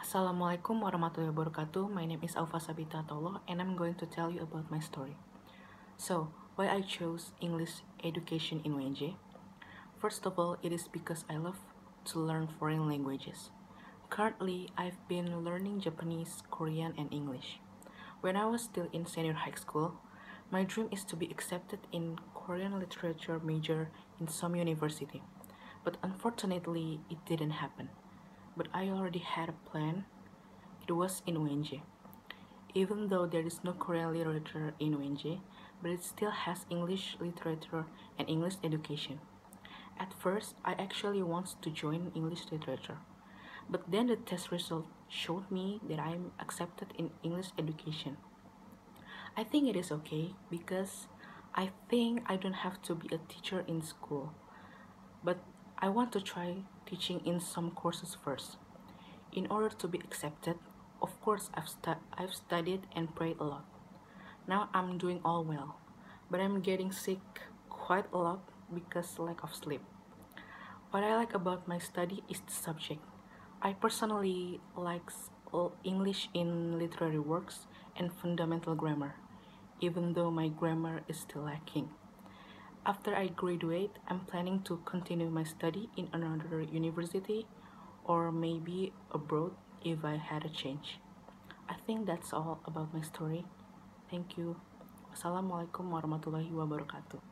Assalamualaikum warahmatullahi wabarakatuh. My name is Aufa Sabita Tolo and I'm going to tell you about my story. So, why I chose English education in UNJ? First of all, it is because I love to learn foreign languages. Currently, I've been learning Japanese, Korean, and English. When I was still in senior high school, my dream is to be accepted in Korean literature major in some university. But unfortunately, it didn't happen. But I already had a plan. It was in UNJ. Even though there is no Korean literature in UNJ, but it still has English literature and English education. At first, I actually wanted to join English literature, but then the test result showed me that I'm accepted in English education. I think it is okay because I think I don't have to be a teacher in school, but I want to try teaching in some courses first. In order to be accepted, of course, I've studied and prayed a lot. Now I'm doing all well, but I'm getting sick quite a lot because lack of sleep. What I like about my study is the subject. I personally like English in literary works and fundamental grammar, even though my grammar is still lacking. After I graduate, I'm planning to continue my study in another university or maybe abroad if I had a change. I think that's all about my story. Thank you. Wassalamualaikum warahmatullahi wabarakatuh.